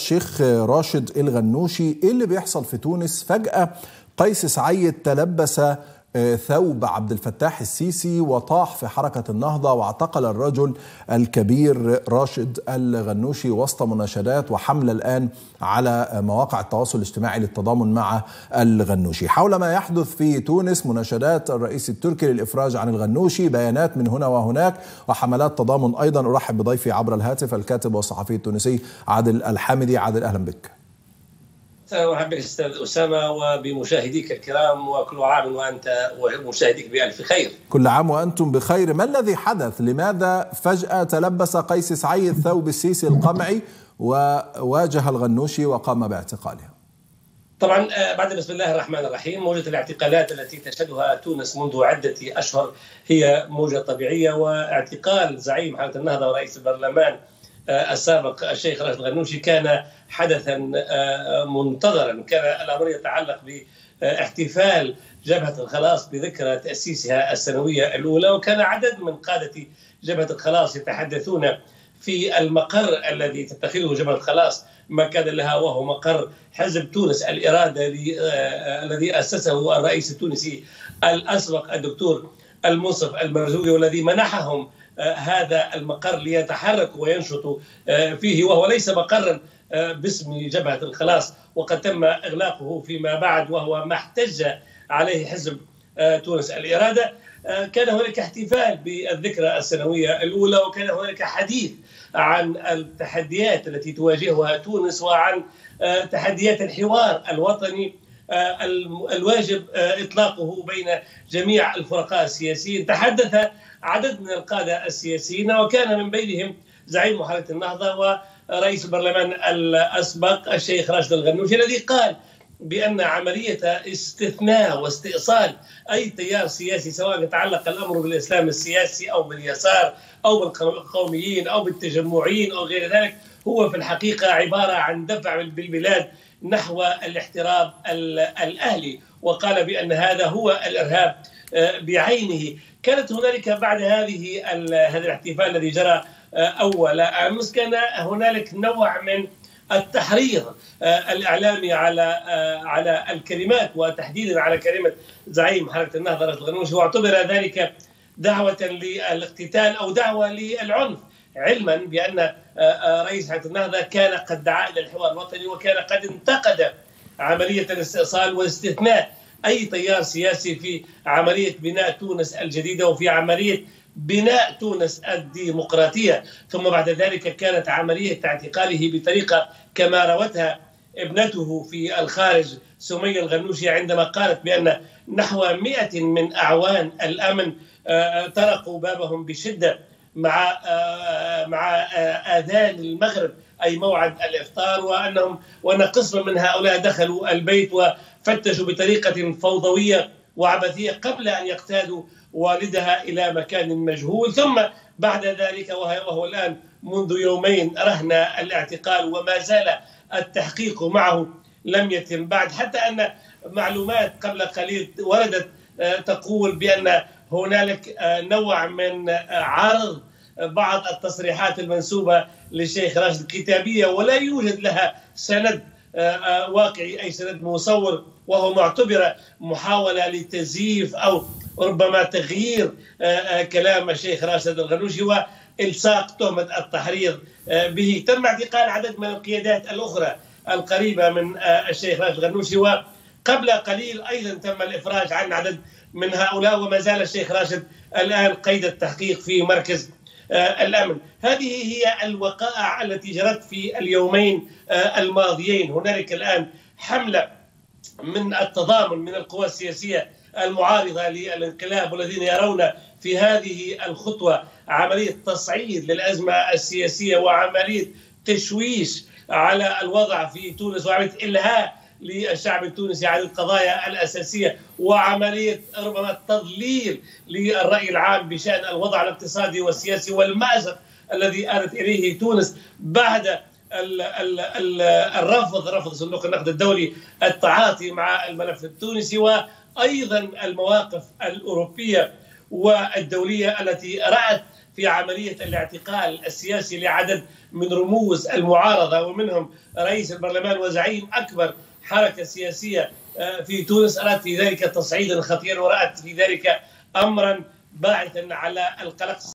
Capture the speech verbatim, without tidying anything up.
الشيخ راشد الغنوشي، ايه اللي بيحصل في تونس؟ فجأة قيس سعيد تلبس ثوب عبد الفتاح السيسي وطاح في حركة النهضة واعتقل الرجل الكبير راشد الغنوشي وسط مناشدات وحملة الآن على مواقع التواصل الاجتماعي للتضامن مع الغنوشي حول ما يحدث في تونس، مناشدات الرئيس التركي للإفراج عن الغنوشي، بيانات من هنا وهناك وحملات تضامن أيضا. أرحب بضيفي عبر الهاتف الكاتب والصحفي التونسي عادل الحامدي. عادل، أهلا بك. مرحبا بك استاذ اسامه وبمشاهديك الكرام، وكل عام وانت ومشاهديك بالف خير. كل عام وانتم بخير. ما الذي حدث؟ لماذا فجأة تلبس قيس سعيد ثوب السيسي القمعي وواجه الغنوشي وقام باعتقاله؟ طبعا بعد بسم الله الرحمن الرحيم، موجة الاعتقالات التي تشهدها تونس منذ عدة اشهر هي موجة طبيعية، واعتقال زعيم حركة النهضة ورئيس البرلمان السابق الشيخ راشد الغنوشي كان حدثا منتظرا. كان الامر يتعلق باحتفال جبهة الخلاص بذكرى تأسيسها السنوية الأولى، وكان عدد من قادة جبهة الخلاص يتحدثون في المقر الذي تتخذه جبهة الخلاص مكانا لها، وهو مقر حزب تونس الإرادة الذي أسسه الرئيس التونسي الأسبق الدكتور المنصف المرزوقي، والذي منحهم هذا المقر ليتحركوا وينشطوا فيه، وهو ليس مقرا باسم جبهة الخلاص، وقد تم إغلاقه فيما بعد، وهو ما احتج عليه حزب تونس الإرادة. كان هناك احتفال بالذكرى السنوية الأولى، وكان هناك حديث عن التحديات التي تواجهها تونس وعن تحديات الحوار الوطني الواجب إطلاقه بين جميع الفرقاء السياسيين. تحدث عدد من القادة السياسيين، وكان من بينهم زعيم حركة النهضة ورئيس البرلمان الأسبق الشيخ راشد الغنوشي، الذي قال بأن عملية استثناء واستئصال أي تيار سياسي، سواء يتعلق الأمر بالإسلام السياسي أو باليسار أو بالقوميين أو بالتجمعيين أو غير ذلك، هو في الحقيقة عبارة عن دفع بالبلاد نحو الاحتراب الأهلي، وقال بأن هذا هو الإرهاب بعينه. كانت هنالك بعد هذه هذا الاحتفال الذي جرى أول أمس، كان هنالك نوع من التحريض الإعلامي على على الكلمات، وتحديدا على كلمة زعيم حركة النهضة راشد الغنوشي، واعتبر ذلك دعوة للاقتتال أو دعوة للعنف، علما بأن رئيس حركة النهضة كان قد دعا إلى الحوار الوطني، وكان قد انتقد عملية الاستئصال واستثناء أي تيار سياسي في عملية بناء تونس الجديدة وفي عملية بناء تونس الديمقراطية. ثم بعد ذلك كانت عملية اعتقاله بطريقة كما روتها ابنته في الخارج سمية الغنوشي، عندما قالت بأن نحو مئة من أعوان الأمن طرقوا بابهم بشدة مع مع آذان المغرب أي موعد الإفطار، وأنهم وأن قسم من هؤلاء دخلوا البيت وفتشوا بطريقة فوضوية وعبثية قبل أن يقتادوا والدها إلى مكان مجهول. ثم بعد ذلك وهو الآن منذ يومين رهن الاعتقال، وما زال التحقيق معه لم يتم بعد، حتى أن معلومات قبل قليل وردت تقول بأن هنالك نوع من عرض بعض التصريحات المنسوبة للشيخ راشد كتابية ولا يوجد لها سند واقعي أي سند مصور، وهو معتبر محاولة لتزييف أو ربما تغيير كلام الشيخ راشد الغنوشي وإلصاق تهمة التحريض به. تم اعتقال عدد من القيادات الأخرى القريبة من الشيخ راشد الغنوشي، وقبل قليل أيضا تم الإفراج عن عدد من هؤلاء، وما زال الشيخ راشد الآن قيد التحقيق في مركز الأمن. هذه هي الوقائع التي جرت في اليومين الماضيين. هنالك الآن حملة من التضامن من القوى السياسية المعارضة للانقلاب، والذين يرون في هذه الخطوة عملية تصعيد للأزمة السياسية وعملية تشويش على الوضع في تونس وعملية إلهاء للشعب التونسي عن القضايا الأساسية وعملية ربما تضليل للرأي العام بشأن الوضع الاقتصادي والسياسي والمأزق الذي آلت إليه تونس بعد ال ال ال الرفض رفض صندوق النقد الدولي التعاطي مع الملف التونسي، وأيضا المواقف الأوروبية والدولية التي رأت في عملية الاعتقال السياسي لعدد من رموز المعارضة، ومنهم رئيس البرلمان وزعيم أكبر حركة سياسية في تونس، أراد في ذلك تصعيدا خطيرا ورأت في ذلك أمرا باعثا على القلق.